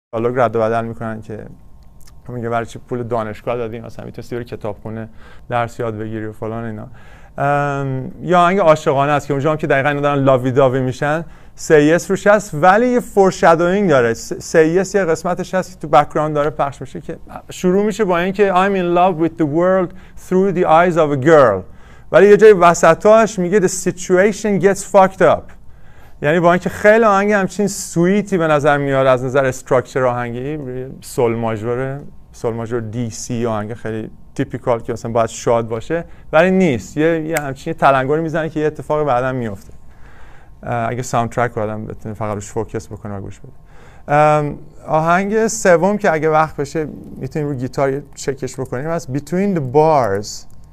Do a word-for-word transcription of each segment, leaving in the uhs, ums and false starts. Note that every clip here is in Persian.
دیالوگ رد و بدل میکنن که میگه برای چی پول دانشگاه دادی، مثلا میتونستی بری کتابخونه درس یاد بگیری و فلان اینا. یا آهنگ عاشقانه است که اونجا هم که دقیقاً اینا دارن لاوی داوی میشن، سیس روش هست ولی یه فورشادوینگ داره. سیس یه قسمتش هست که تو بک‌گراند داره پخش میشه که شروع میشه با اینکه I'm in love with the world through the eyes of a girl، ولی یه جای وسطاش میگه the situation gets fucked up. یعنی با اینکه خیلی آهنگ همچین سویتی به نظر میاد از نظر استراکچر آهنگی، سول ماژور سول ماژور دی سی آهنگ خیلی تیپیکال که مثلا باید شاد باشه، ولی نیست. یه, یه همچین تلنگری میزنه که یه اتفاق بعداً میفته. اگه ساوند ترک رو آدم بتونه فقط روش فوکس بکنه و گوش بده. آهنگ سوم که اگه وقت بشه میتونیم رو گیتار چکش بکنیم از Between the Bars.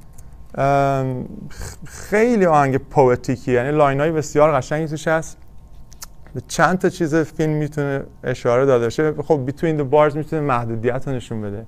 خیلی آهنگ پوئتیکی، یعنی لاینای بسیار قشنگی توش هست. به چند تا چیز فیلم میتونه اشاره داده باشه. خب Between the Bars میتونه محدودیت رو نشون بده.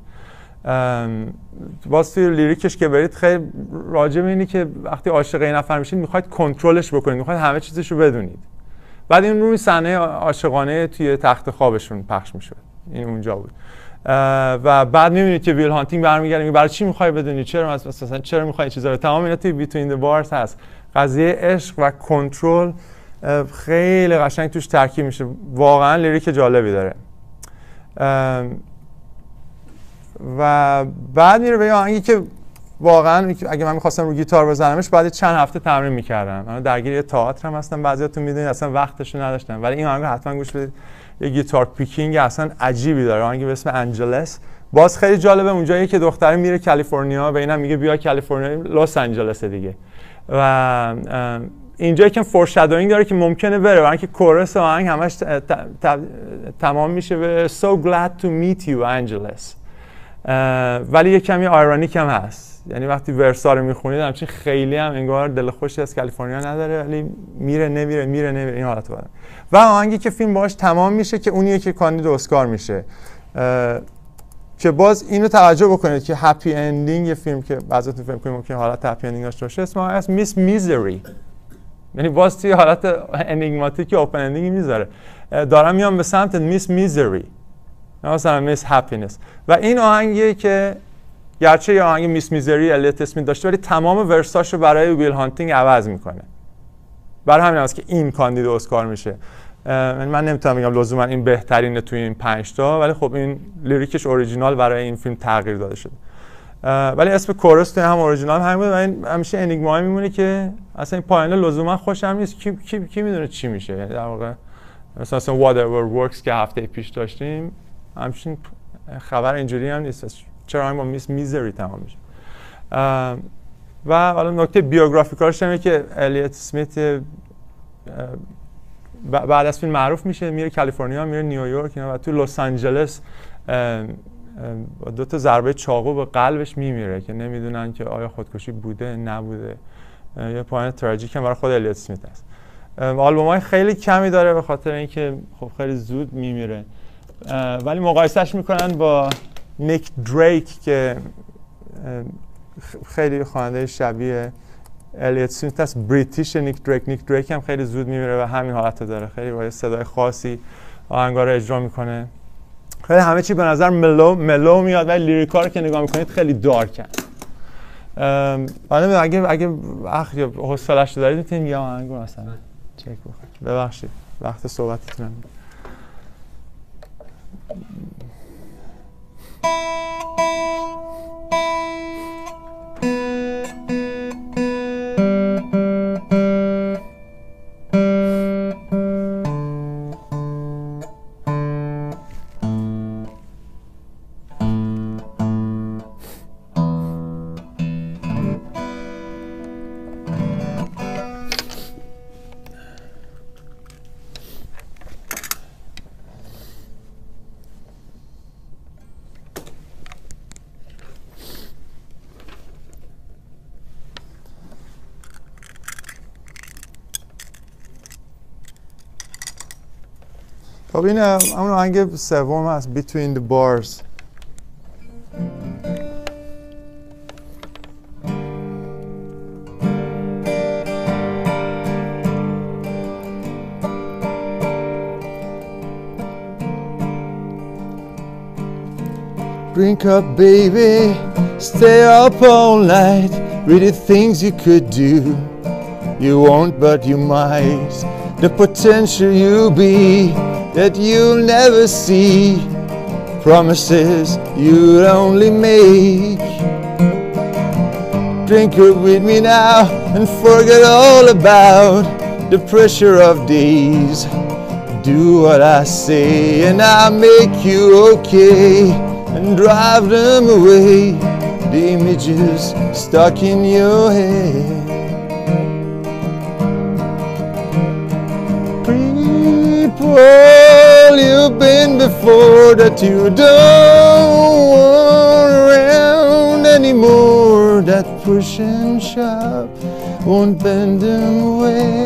باز توی لیریکش که برید خیلی راجع به اینی که وقتی عاشق یه نفر میشید میخواید کنترلش بکنید، میخواید همه چیزش رو بدونید. بعد این روی صحنه عاشقانه توی تخت خوابشون پخش میشه، این اونجا بود. و بعد میبینید که ویل هانتینگ برمیگرده میگه برای چی میخوای بدونی، چرا مثلا چرا میخوای این چیزا رو. تمام اینا توی Between the Bars هست. قضیه عشق و کنترل خیلی قشنگ توش ترکیب میشه. واقعا لیریک جالبی داره. و بعد میره به یه آهنگی که واقعا اگه من می‌خواستم رو گیتار بزنمش بعد چند هفته تمرین می‌کردم. من درگیر یه تئاتر هم هستم، بعضیاتون می‌دونید اصلا وقتشو نداشتم، ولی این آهنگ رو حتما گوش بدید. یه گیتار پیکینگ اصلا عجیبی داره. آهنگی به اسم انجلس. باز خیلی جالبه، اونجایی که دختره میره کالیفرنیا به اینم میگه بیا کالیفرنیا، لس آنجلس دیگه. و اینجا یکم فورشادوینگ داره که ممکنه بره، برای اینکه کورس آهنگ همش تمام میشه به So glad to meet you Angeles. ولی یه کمی آیرونیک هم هست، یعنی وقتی ورسا رو میخونید همچین خیلی هم انگار دل خوشی از کالیفرنیا نداره، ولی میره نمیره میره نمیره این حالت داره. و آهنگی که فیلم باهاش تمام میشه که اونیه که کاندید اسکار میشه، که باز اینو توجه بکنید که هپی اندینگ یه فیلم که بعضیتون فکر می‌کنید ممکنه حالت هپی اندینگ داشته باشه، اسمش از میس میزری، یعنی باز توی حالت انیگماتیک اوپن اندینگ میذاره. دارم میام به سمت میس میزری، مثلا میس هپینس. و این آهنگیه که گرچه یه آهنگ میس میزری الیوت اسمیت داشته ولی تمام ورساشو برای ویل هانتینگ عوض میکنه. برای همین است که این کاندید اسکار میشه. من نمیتونم بگم لزوما این بهترینه توی این پنج تا، ولی خب این لیریکش اوریجینال برای این فیلم تغییر داده شده. ولی اسم کورس توی هم اوریجینال همین بود و این همیشه انیگما میمونه که اصلا این پایانه لزوما خوشم نیست. کی کی, کی میدونه چی میشه. یعنی در واقع مثلا اصلا whatever works که هفته پیش داشتیم همچین خبر اینجوری هم نیست. چرا با میس میزری تمام میشه. و حالا نکته بیوگرافیکالش اینه که الیوت اسمیت بعد از فیلم معروف میشه، میره کالیفرنیا، میره نیویورک و تو لس آنجلس با دو تا ضربه چاقو به قلبش میمیره که نمیدونن که آیا خودکشی بوده نبوده. یه پایان تراژیک هم برای خود الیوت اسمیت است. آلبوم‌های خیلی کمی داره به خاطر اینکه خب خیلی زود میمیره، ولی مقایسهش میکنن با نیک دریک که خیلی خواننده شبیه الیوت اسمیت است، بریتیش نیک دریک. نیک دریک هم خیلی زود میمیره و همین حالت داره، خیلی با صدای خاصی آهنگا رو اجرا میکنه. خیلی همه چی به نظر ملو ملو میاد ولی لیریکا رو که نگاه میکنید خیلی دارکن. حالا اگه اگه وقت یا حوصله‌اش دارید میتونید یه آهنگ رو مثلا چک بکنید. ببخشید وقت صحبتتون. خب این همون آهنگ سوم هست Between the Bars. Drink up, baby, stay up all night. Read the things you could do. You won't, but you might. The potential you'll be that you'll never see. Promises you'll only make. Drink up with me now and forget all about the pressure of days. Do what I say and I'll make you okay and drive them away, the images stuck in your head. People you've been before that you don't want around anymore, that push and shove won't bend them away.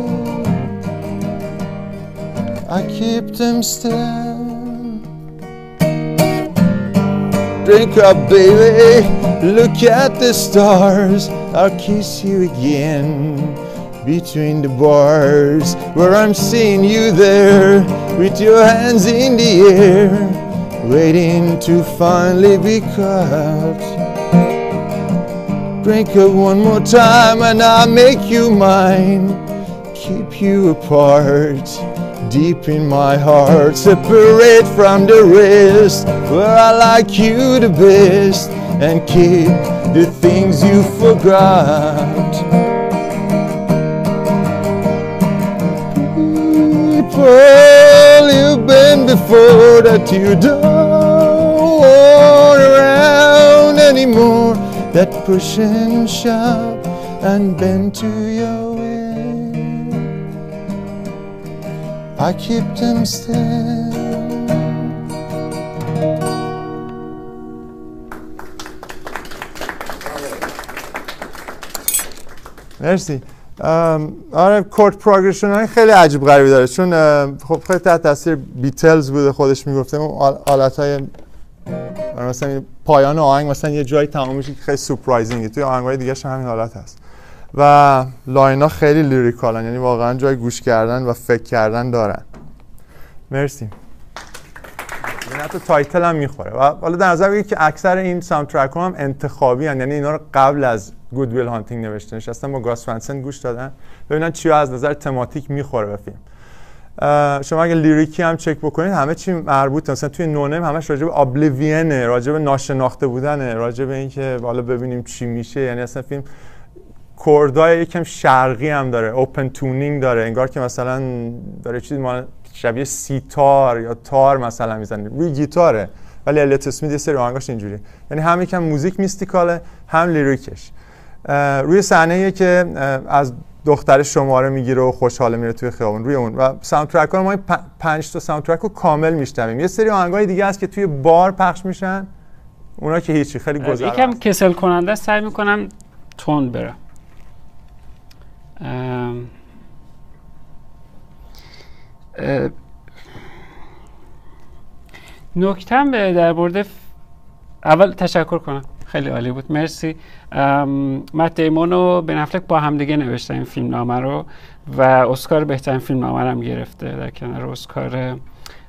I keep them still. Drink up, baby, look at the stars. I'll kiss you again between the bars, where I'm seeing you there with your hands in the air, waiting to finally be caught. Drink up one more time and I'll make you mine. Keep you apart, deep in my heart, separate from the rest, where I like you the best, and keep the things you forgot. People you've been before that you don't want around anymore, that push and shove and bend to your will. I keep them still. مرسی. آره کورد پروگرشن های خیلی عجیب غریبی داره، چون خب خیلی تحت تاثیر بیتلز بوده، خودش میگفته اون آلت های مثلا پایان آهنگ مثلا یه جایی تمام میشه که خیلی سورپرایزینگه، توی آهنگ‌های دیگه‌ش هم همین حالت هست و لاینا خیلی لیریکالن، یعنی واقعا جای گوش کردن و فکر کردن دارن. مرسی. یعنی حتی تایتل هم میخوره و حالا در نظر بگیرید که اکثر این ساوند ترک ها هم انتخابی هن، یعنی اینا رو قبل از گود ویل هانتینگ نوشته، نشستن با گاس فرانسن گوش دادن ببینن چیا از نظر تماتیک میخوره به فیلم. شما اگه لیریکی هم چک بکنید همه چی مربوطه، مثلا توی نونم همش راجع به ابلیوینه، راجع به ناشناخته بودنه، راجع به اینکه حالا ببینیم چی میشه، یعنی اصلا فیلم کوردای یکم شرقی هم داره، اوپن تونینگ داره، انگار که مثلا داره چیزی ما شبیه سیتار یا تار مثلا میزنه روی گیتاره، ولی الیوت اسمیت یه سری آهنگاش اینجوری، یعنی هم یکم موزیک میستیکاله هم لیریکش. روی صحنه‌ای که از دختر شماره میگیره و خوشحاله میره توی خیابون، روی اون و ساوند ترک ها ما پنج تا ساوند ترک رو کامل میشنویم. یه سری آهنگای دیگه هست که توی بار پخش میشن، اونا که هیچی، خیلی گذرا یکم کسل کننده، سعی میکنم تون بره. ام... نکتم در مورد ف... اول تشکر کنم، خیلی عالی بود، مرسی. مت دیمون و بن افلک با هم دیگه نوشتن این فیلم نامه رو و اسکار بهترین فیلم نامه رو هم گرفته، در کنار اسکار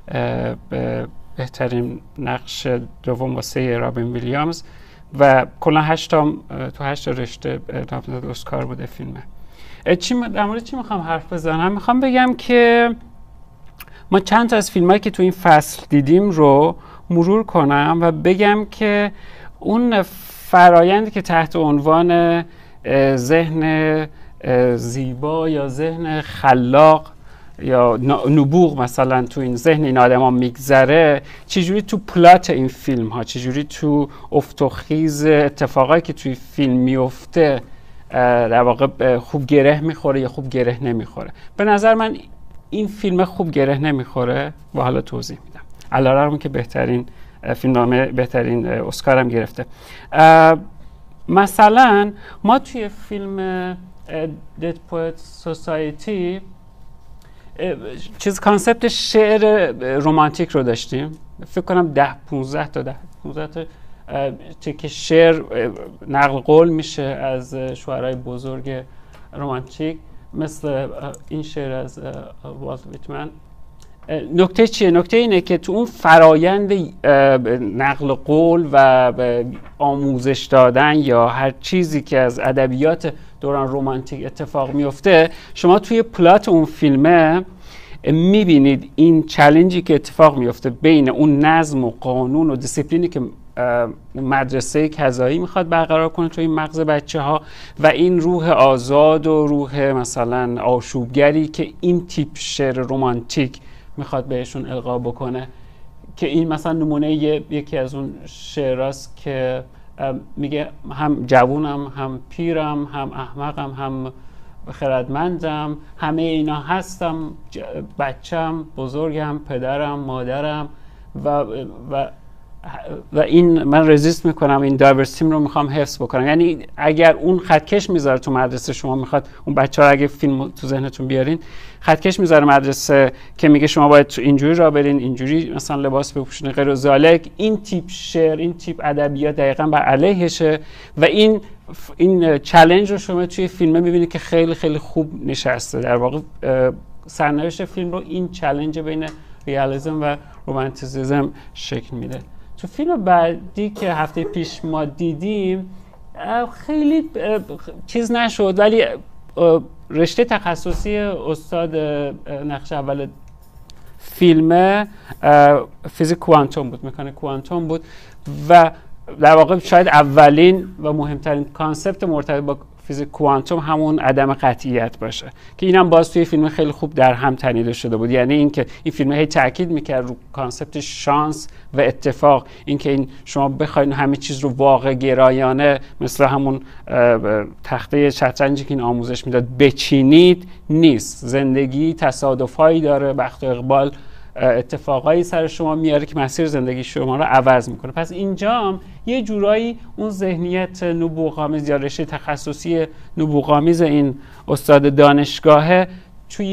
بهترین نقش دوم واسه رابین ویلیامز و کلا هشت تا تو هشت تا رشته نامزد اسکار بوده فیلمه. چی در مورد چی میخوام حرف بزنم؟ میخوام بگم که ما چند تا از فیلمایی که تو این فصل دیدیم رو مرور کنم و بگم که اون فرایندی که تحت عنوان ذهن زیبا یا ذهن خلاق یا نبوغ مثلا تو این ذهن این آدما میگذره، چجوری تو پلات این فیلم ها، چجوری تو افت و خیز اتفاقایی که توی فیلم میفته در واقع خوب گره میخوره یا خوب گره نمیخوره. به نظر من این فیلم خوب گره نمیخوره و حالا توضیح میدم، علیرغم که بهترین فیلمنامه بهترین اسکار هم گرفته. مثلا ما توی فیلم Dead Poets Society چیز کانسپت شعر رمانتیک رو داشتیم، فکر کنم ده پونزده تا ده پونزده تا که شعر نقل قول میشه از شاعرای بزرگ رمانتیک، مثل این شعر از والت ویتمن نکته چیه؟ نکته اینه که تو اون فرایند نقل قول و آموزش دادن یا هر چیزی که از ادبیات دوران رمانتیک اتفاق میفته، شما توی پلات اون فیلمه میبینید این چالنجی که اتفاق میفته بین اون نظم و قانون و دیسیپلینی که مدرسه کذایی میخواد برقرار کنه توی این مغز بچه ها و این روح آزاد و روح مثلا آشوبگری که این تیپ شعر رمانتیک میخواد بهشون القا بکنه. که این مثلا نمونه یکی از اون شعراست که میگه هم جوونم، هم پیرم، هم احمقم، هم خردمندم، همه اینا هستم، بچم، بزرگم، پدرم، مادرم و و و این من رزیست میکنم، این دایورسیتیم رو میخوام حفظ بکنم. یعنی اگر اون خطکش میذاره تو مدرسه، شما میخواد اون بچه ها اگه فیلم تو ذهنتون بیارین، خطکش میذاره مدرسه که میگه شما باید اینجوری را برین، اینجوری مثلا لباس بپوشین غیر ذالک، این تیپ شعر، این تیپ ادبیات دقیقاً بر علیهشه و این این چالش رو شما توی فیلم میبینید که خیلی خیلی خوب نشسته. در واقع سرنوشت فیلم رو این چالش بین ریالیسم و رمانتیسیسم شکل میده. تو فیلم بعدی که هفته پیش ما دیدیم خیلی چیز نشد، ولی رشته تخصصی استاد نقش اول فیلم فیزیک کوانتوم بود، مکانیک کوانتوم بود و در واقع شاید اولین و مهمترین کانسپت مرتبط با فیزیک کوانتوم همون عدم قطعیت باشه که اینم باز توی فیلم خیلی خوب در هم تنیده شده بود. یعنی اینکه این فیلم هی تاکید میکرد رو کانسپت شانس و اتفاق، اینکه این شما بخواید همه چیز رو واقع گرایانه مثل همون تخته شطرنجی که این آموزش میداد بچینید نیست. زندگی تصادفایی داره، بخت و اقبال اتفاقایی سر شما میاره که مسیر زندگی شما رو عوض میکنه. پس اینجا هم یه جورایی اون ذهنیت نبوغامیز یا رشته تخصصی نبوغامیز این استاد دانشگاهه توی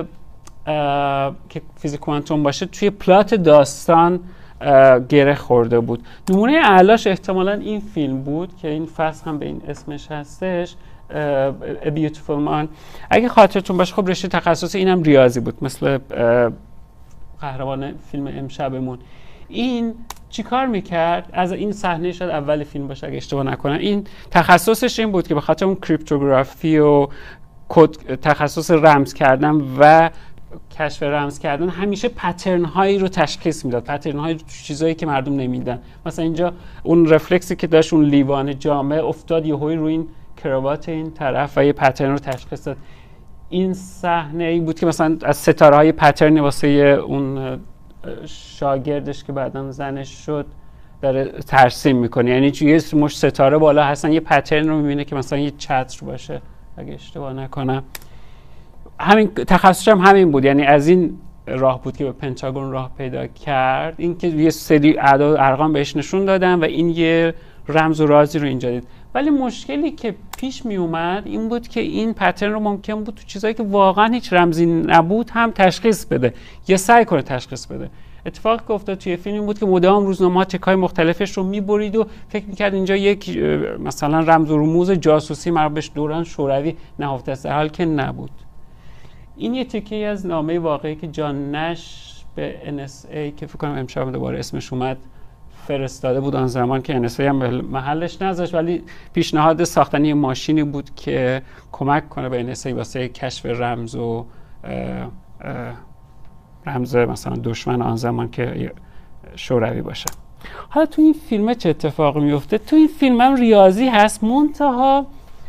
که فیزیک کوانتوم باشه توی پلات داستان گره خورده بود. نمونه اعلاش احتمالاً این فیلم بود که این فصل هم به این اسمش هستش، A Beautiful Man. اگه خاطرتون باشه خب رشته تخصصی اینم ریاضی بود، مثل قهرمان فیلم امشبمون. این چیکار میکرد؟ از این صحنه شاید اول فیلم باشه اگه اشتباه نکنم، این تخصصش این بود که به خاطر اون کریپتوگرافی و کد تخصص رمز کردن و کشف رمز کردن همیشه پترن هایی رو تشخیص میداد، پترن های چیزایی که مردم نمیدن. مثلا اینجا اون رفلکسی که داشت، اون لیوان جامه افتاد یهویی روی این کراوات این طرف و یه پترن رو تشخیص داد. این صحنه ای بود که مثلا از ستاره های پترنی واسه اون شاگردش که بعداً زنش شد داره ترسیم میکنه. یعنی یه مش ستاره بالا هستن، یه پترن رو میبینه که مثلا یه چتر باشه اگه اشتباه نکنم. همین تخصصش هم همین بود، یعنی از این راه بود که به پنتاگون راه پیدا کرد، این که یه سری اعداد و ارقام بهش نشون دادن و این یه رمز و رازی رو اینجا دید. ولی مشکلی که پیش می اومد این بود که این پترن رو ممکن بود تو چیزایی که واقعا هیچ رمزی نبود هم تشخیص بده یا سعی کنه تشخیص بده. اتفاقی که افتاد توی فیلم این بود که مدام روزنامه‌ها تکای مختلفش رو می‌برید و فکر می‌کرد اینجا یک مثلا رمز و رموز جاسوسی مربوط به دوران شوروی نهفته است، در حالی که نبود. این یه تیکه‌ای از نامه واقعی که جان نش به ان اس ای که فکر کنم امشب دوباره اسمش اومد فرستاده بود آن زمان، که ان اس ای هم محلش نذاشت، ولی پیشنهاد ساختن یه ماشینی بود که کمک کنه به ان اس ای واسه کشف رمز و اه اه رمز مثلا دشمن آن زمان که شوروی باشه. حالا تو این فیلم چه اتفاقی میفته؟ تو این فیلم هم ریاضی هست، منتها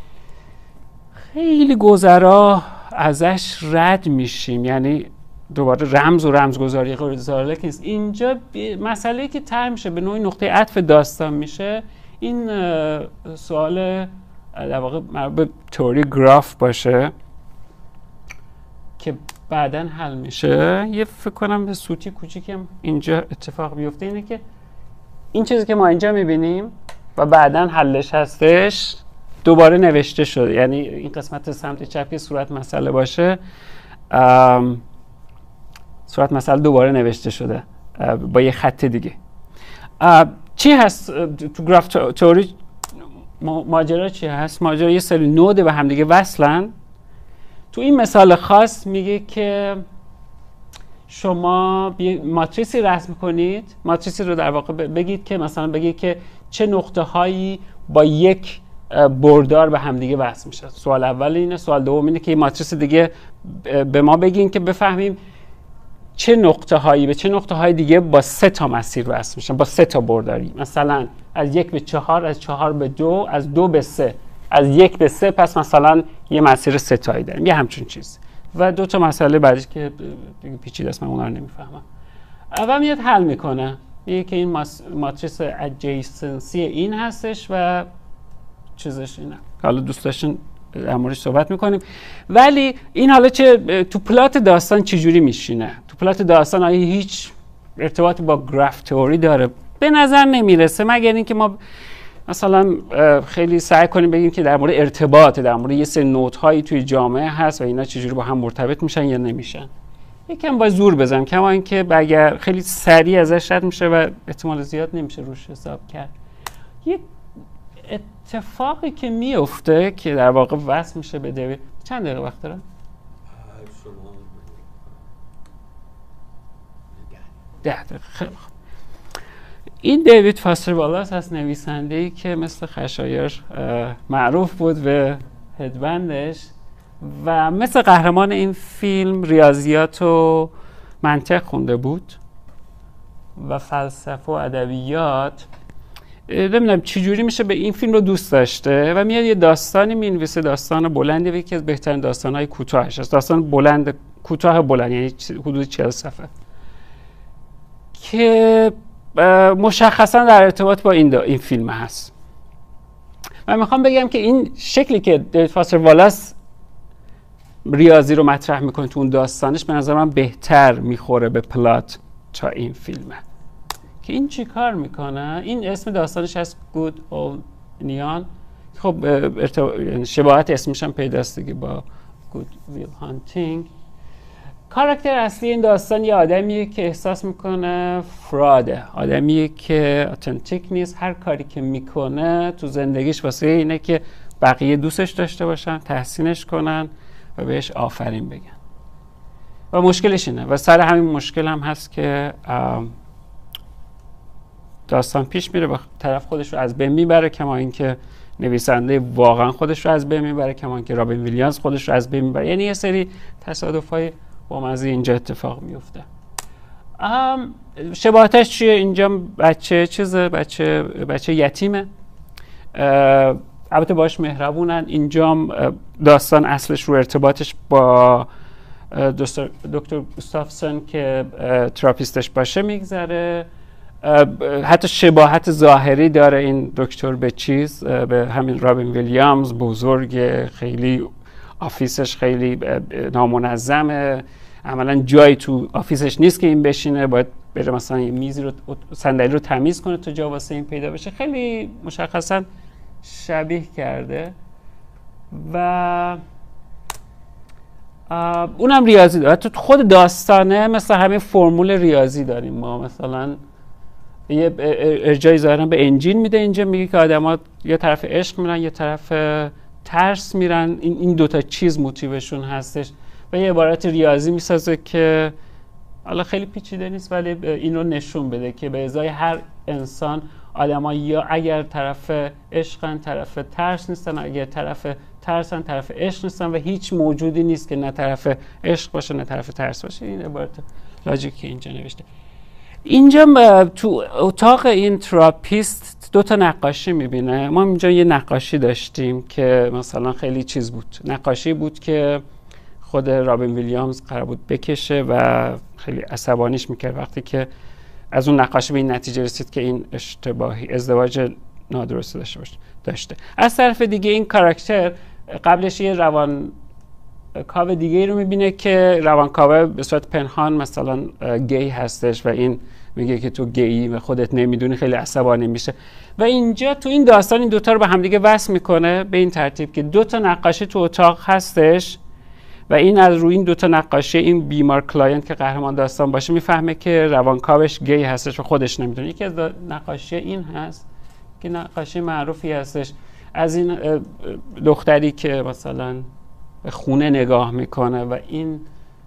خیلی گذرا ازش رد میشیم، یعنی دوباره رمز و رمزگذاری غیر ذالک نیست. اینجا مسئله که طرح میشه به نوعی نقطه عطف داستان میشه، این سوال در واقع مربوط به تئوری گراف باشه که بعداً حل میشه. یه فکر کنم به سوتی کوچیکی هم اینجا اتفاق بیفته، اینه که این چیزی که ما اینجا میبینیم و بعداً حلش هستش دوباره نوشته شده، یعنی این قسمت سمت چپی صورت مسئله باشه، صورت مسئله دوباره نوشته شده با یه خط دیگه. چی هست تو گراف تئوری؟ ماجرا چی هست؟ ماجرا یه سری نود به هم دیگه وصلن. تو این مثال خاص میگه که شما ماتریسی رسم کنید، ماتریسی رو در واقع بگید که مثلا بگید که چه نقطه هایی با یک بردار به همدیگه وصل میشه. سوال اول اینه. سوال دوم اینه که این ماتریس دیگه به ما بگین که بفهمیم چه نقطه هایی به چه نقطه های دیگه با سه تا مسیر وصل میشن، با سه تا برداری. مثلا از یک به چهار، از چهار به دو، از دو به سه، از یک به سه، پس مثلا یه مسیر سه تایی داریم، یه همچون چیز. و دو تا مسئله بعدش که پیچیده است، من اونها رو نمیفهمم. اول میاد حل میکنه، میگه که این ماتریس ادجیسنسی این هستش و چیزش اینه. حالا دوست داشتین در موردش صحبت میکنیم. ولی این حالا چه تو پلات داستان چجوری میشینه؟ تو پلات داستان آیا هیچ ارتباطی با گراف تئوری داره؟ به نظر نمیرسه، مگر اینکه ما مثلا خیلی سعی کنیم بگیم که در مورد ارتباط، در مورد یه سری نوت هایی توی جامعه هست و اینا چجوری با هم مرتبط میشن یا نمیشن. یکم با زور بزنم، کما اینکه اگر خیلی سریع ازش رد میشه و احتمال زیاد نمیشه روش حساب کرد. یک اتفاقی که میفته که در واقع وصل میشه به دیوید. چند دقیقه وقت دارم؟ ده دقیقه. خیلی خوب. این دیوید فاستر والاس هست، نویسنده‌ای که مثل خشایار معروف بود به هدبندش و مثل قهرمان این فیلم ریاضیات و منطق خونده بود و فلسفه و ادبیات. نمیدونم چجوری میشه به این فیلم رو دوست داشته و میاد یه داستانی مینویسه، داستان بلندی و یکی از بهترین داستان‌های کوتاهش است. داستان بلند، کوتاه بلند، یعنی حدود چهل صفحه که مشخصا در ارتباط با این, این فیلم هست. من میخوام بگم که این شکلی که دیوید فاستر والاس ریاضی رو مطرح میکنه تو اون داستانش به نظر من بهتر میخوره به پلات تا این فیلمه. که این چی کار میکنه؟ این اسم داستانش هست Good Old Neon. خب ارتب... شباهت اسمش هم پیداست دیگه با Good Will Hunting. کاراکتر اصلی این داستان یه آدمیه که احساس میکنه فراده، آدمیه که اتنتیک نیست، هر کاری که میکنه تو زندگیش واسه اینه که بقیه دوستش داشته باشن، تحسینش کنن و بهش آفرین بگن. و مشکلش اینه و سر همین مشکل هم هست که داستان پیش میره و طرف خودش رو از بین میبره، کما اینکه نویسنده واقعا خودش رو از بین میبره، کما اینکه رابین ویلیامز خودش رو از بین میبره. یعنی یه سری تصادفای با مزه اینجا اتفاق میفته. شباهتش چیه؟ اینجا بچه چیزه، بچه بچه یتیمه، البته باش مهربونن. اینجا داستان اصلش رو ارتباطش با دکتر گوستافسون که تراپیستش باشه میگذره. حتی شباهت ظاهری داره این دکتر به چیز، به همین رابین ویلیامز، بزرگ، خیلی آفیسش خیلی نامنظمه، عملا جایی تو آفیسش نیست که این بشینه، باید بره مثلا یه میزی رو، صندلی رو تمیز کنه تا جا واسه این پیدا بشه. خیلی مشخصا شبیه کرده و اونم ریاضی داره. تو خود داستانه مثل همین فرمول ریاضی داریم ما. مثلا یه ارجاعی ظاهرا به انجیل میده، اینجا میگه که آدما یه طرف عشق میرن یه طرف ترس میرن، این این دوتا چیز موتیوشون هستش و یه عبارت ریاضی میسازه که حالا خیلی پیچیده نیست ولی این رو نشون بده که به ازای هر انسان آدما یا اگر طرف عشقن طرف ترس نیستن، اگر طرف ترسن طرف عشق نیستن و هیچ موجودی نیست که نه طرف عشق باشه نه طرف ترس باشه. این عبارت لاجیکی اینجا نوشته. اینجا تو اتاق این تراپیست دو تا نقاشی میبینه. ما اینجا یه نقاشی داشتیم که مثلا خیلی چیز بود، نقاشی بود که خود رابین ویلیامز قرار بود بکشه و خیلی عصبانیش میکرد وقتی که از اون نقاشی به این نتیجه رسید که این اشتباهی ازدواج نادرسته داشته باشه داشته. از طرف دیگه این کاراکتر قبلش یه روان کاو دیگه رو میبینه که روانکاو به صورت پنهان مثلا گی هستش و این میگه که تو گیی و خودت نمیدونی، خیلی عصبانی میشه و اینجا تو این داستان این دوتا رو به همدیگه وصل میکنه به این ترتیب که دوتا نقاشی تو اتاق هستش و این از روی این دوتا نقاشی این بیمار کلاینت که قهرمان داستان باشه میفهمه که روانکاوش گی هستش و خودش نمیدونه. یکی از نقاشی این هست که نقاشی معروفی هستش از این دختری که مثلا خونه نگاه میکنه و این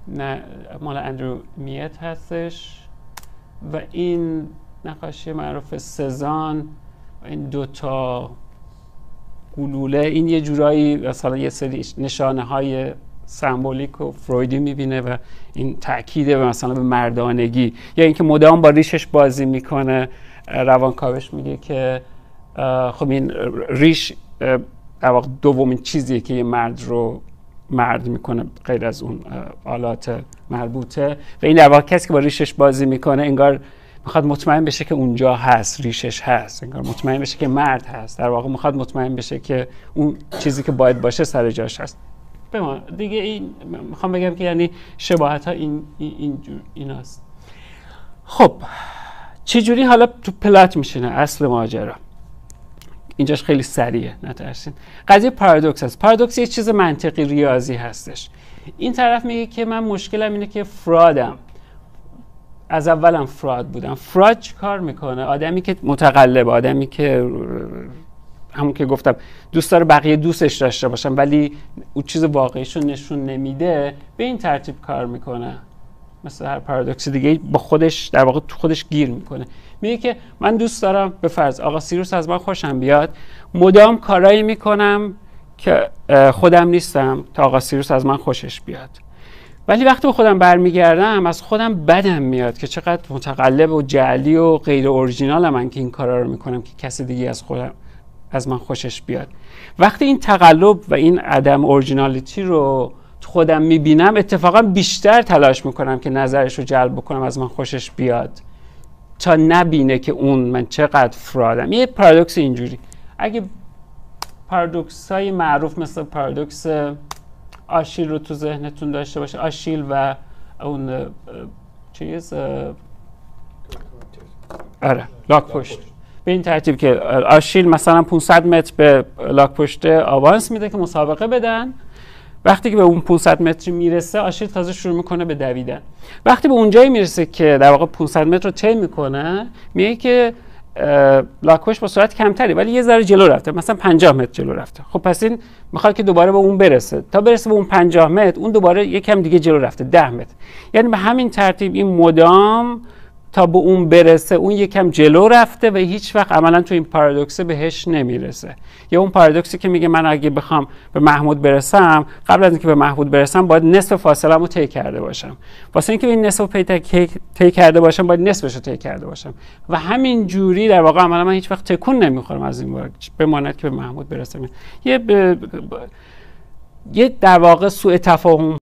نه مال اندرو میت هستش و این نقاشی معروف سزان، این دوتا گلوله، این یه جورایی مثلا یه سری نشانه های سمبولیک و فرویدی میبینه و این تأکیده به مثلا به مردانگی، یا اینکه مدام با ریشش بازی میکنه. روانکاوش میگه که خب این ریش در واقع دومین چیزیه که یه مرد رو مرد میکنه غیر از اون آلات مربوطه، و این در واقع کسی که با ریشش بازی میکنه انگار میخواد مطمئن بشه که اونجا هست، ریشش هست، انگار مطمئن بشه که مرد هست، در واقع میخواد مطمئن بشه که اون چیزی که باید باشه سر جاش هست. بمان دیگه این میخوام بگم که یعنی شباهت ها این این ایناست. خب چجوری حالا تو پلات میشینه اصل ماجرا؟ اینجاش خیلی سریعه، نترسین. قضیه پارادوکس هست. پارادوکس یه چیز منطقی ریاضی هستش. این طرف میگه که من مشکلم اینه که فرادم، از اولم فراد بودم. فراد چی کار میکنه؟ آدمی که متقلب، آدمی که همون که گفتم دوست داره بقیه دوستش داشته باشن ولی اون چیز واقعیشو نشون نمیده، به این ترتیب کار میکنه. مثل هر پارادوکس دیگه با خودش در واقع تو خودش گیر میکنه. میگه که من دوست دارم به فرض آقا سیروس از من خوشم بیاد، مدام کارایی میکنم که خودم نیستم تا آقا سیروس از من خوشش بیاد، ولی وقتی به خودم برمیگردم از خودم بدم میاد که چقدر متقلب و جعلی و غیر اورجینال من که این کارا رو میکنم که کسی دیگه از خودم از من خوشش بیاد. وقتی این تقلب و این عدم اورجینالیتی رو تو خودم میبینم، اتفاقا بیشتر تلاش میکنم که نظرش رو جلب بکنم از من خوشش بیاد تا نبینه که اون من چقدر فرادم. یه پارادوکس اینجوری. اگه پارادوکس های معروف مثل پارادوکس آشیل رو تو ذهنتون داشته باشه، آشیل و اون چیز آره لاک پشت، به این ترتیب که آشیل مثلا پانصد متر به لاک پشت آوانس میده که مسابقه بدن. وقتی که به اون پانصد متر میرسه، آشیل تازه شروع میکنه به دویدن. وقتی به اونجایی میرسه که در واقع پانصد متر رو طی میکنه، میگه که لاک پشت با سرعت کمتری ولی یه ذره جلو رفته، مثلا پنجاه متر جلو رفته. خب پس این میخواد که دوباره به اون برسه، تا برسه به اون پنجاه متر اون دوباره یکم دیگه جلو رفته، ده متر. یعنی به همین ترتیب این مدام تا به اون برسه اون یکم جلو رفته و هیچ وقت عملا تو این پارادوکس بهش نمیرسه. یا اون پارادوکسی که میگه من اگه بخوام به محمود برسم، قبل از اینکه به محمود برسم باید نصف فاصله‌مو طی کرده باشم. واسه اینکه این نصف رو طی کرده باشم باید نصفش رو طی کرده باشم. و همین جوری در واقع عملا من هیچ وقت تکون نمیخورم از این وقت بماند که به محمود برسم. یه ب... ب... یه در واقع سوء تفاهم